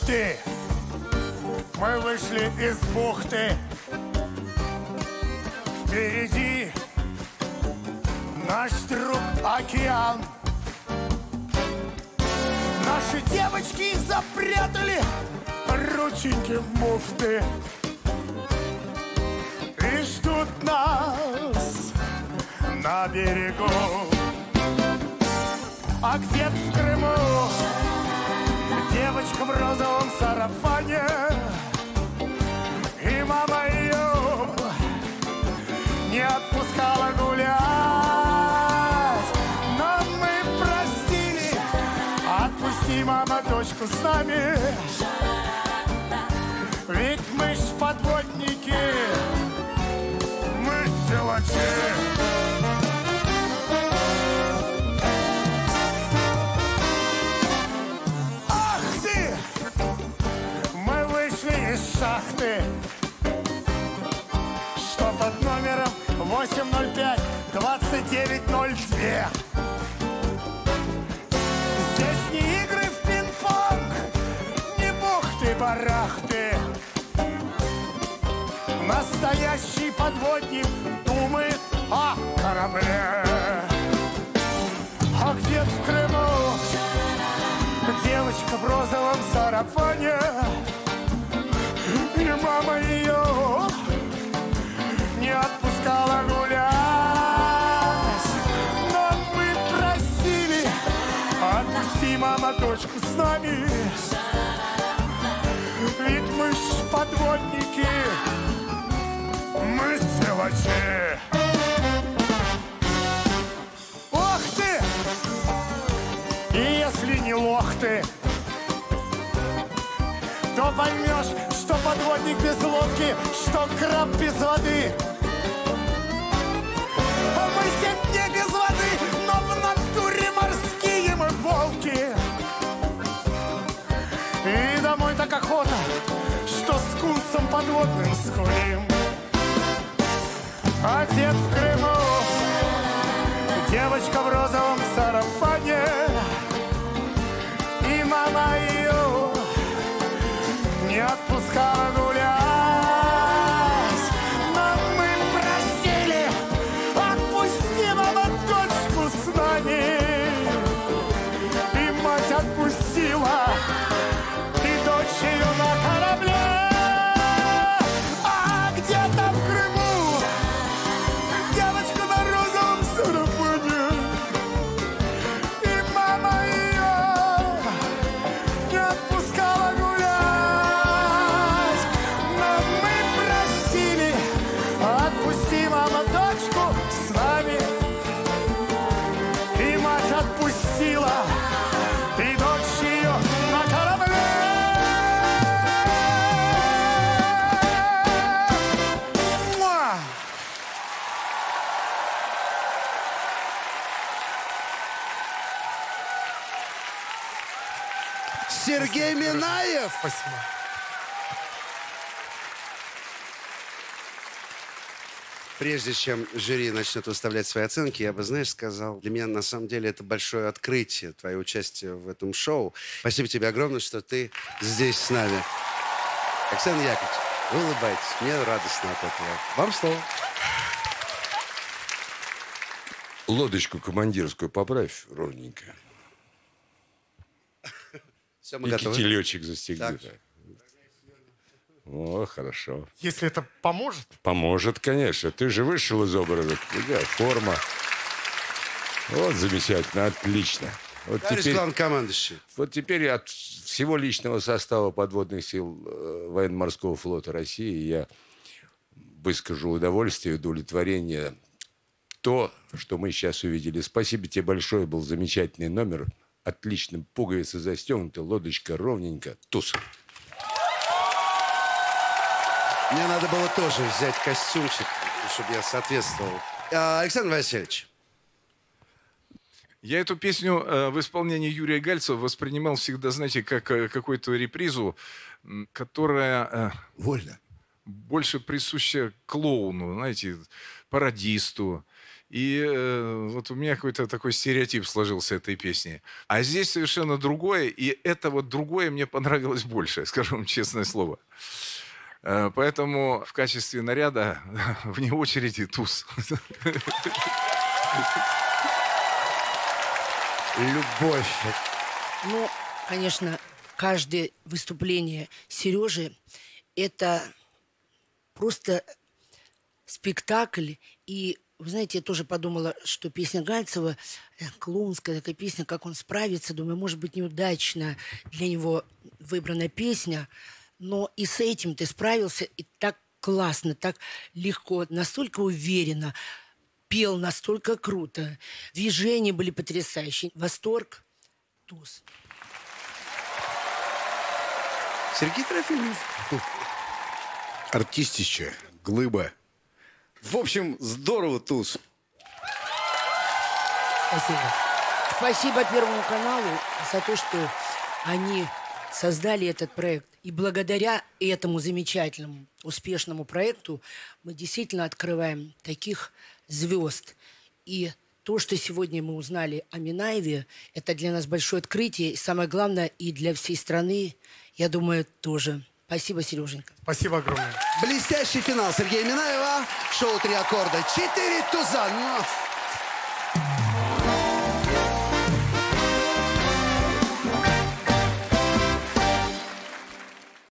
ты! Мы вышли из бухты. Впереди наш друг океан. Наши девочки запрятали рученьки в муфты и ждут нас на берегу. А где-то в Крыму девочка в розовом сарафане, и мама ее не отпускала гулять. Но мы просили: отпусти, мама, дочку с нами, ведь мы ж подводники, мы ж силачи. Ах ты! Мы вышли из шахты, что под номером 805 2902. Здесь не игры в пинг-понг, не бухты-барахты. Настоящий подводник думает о корабле. А где-то в Крыму девочка в розовом сарафане, и мама ее не отпускала гулять. Но мы просили: отпусти, мама, дочку с нами, ведь мы ж подводники, мы силачи. Ох ты! И если не лох ты, то поймешь, что подводник без лодки, что краб без воды. А мы 7 дней без воды, но в натуре морские мы волки. И домой так охота, что с кунцем подводным скулим. А дед в Крыму девочка в розовом сарафане, и мама ее не отпускала гулять. Но мы просили: отпусти, мама, дочку с нами. И мать отпустила, и дочь ее на корабле. А где-то в Крыму девочка на розовом сарафане, и мама ее не отпускала гулять. Но мы просили: отпусти, мама, дочку с нами. И мать отпустила, и дочь ее на корабле. Муа! Сергей Минаев. Спасибо. Прежде чем жюри начнет выставлять свои оценки, я бы, знаешь, сказал, для меня на самом деле это большое открытие, твое участие в этом шоу. Спасибо тебе огромное, что ты здесь с нами. Александр Яковлевич, вы улыбаетесь, мне радостно от этого. Вам слово. Лодочку командирскую поправь ровненько. Все, мы И готовы. кителечек застегни. Так. О, хорошо. Если это поможет. Поможет, конечно. Ты же вышел из обморока. Да, форма. Вот замечательно, отлично. Вот Товарищ теперь, главнокомандующий. вот теперь от всего личного состава подводных сил Военно-морского флота России я выскажу удовольствие и удовлетворение. То, что мы сейчас увидели. Спасибо тебе большое. Был замечательный номер. Отлично. Пуговицы застегнуты, лодочка ровненько. Туз. Мне надо было тоже взять костюмчик, чтобы я соответствовал. Александр Васильевич. Я эту песню в исполнении Юрия Гальцева воспринимал всегда, знаете, как какую-то репризу, которая Вольно. больше присуща клоуну, знаете, пародисту. И вот у меня какой-то такой стереотип сложился этой песни. А здесь совершенно другое, и это вот другое мне понравилось больше, скажу вам честное слово. Поэтому в качестве наряда вне очереди туз. Любовь. Ну, конечно, каждое выступление Сережи – это просто спектакль. И, вы знаете, я тоже подумала, что песня Гальцева, клоунская такая песня, как он справится. Думаю, может быть, неудачно для него выбрана песня, но и с этим ты справился, и так классно, так легко, настолько уверенно, пел настолько круто. Движения были потрясающие. Восторг. Туз. Сергей Трофимов. Артистище, глыба. В общем, здорово, туз. Спасибо. Спасибо Первому каналу за то, что они создали этот проект. И благодаря этому замечательному, успешному проекту мы действительно открываем таких звезд. И то, что сегодня мы узнали о Минаеве, это для нас большое открытие. И самое главное, и для всей страны, я думаю, тоже. Спасибо, Сереженька. Спасибо огромное. Блестящий финал Сергея Минаева. Шоу «Три аккорда». 4 туза.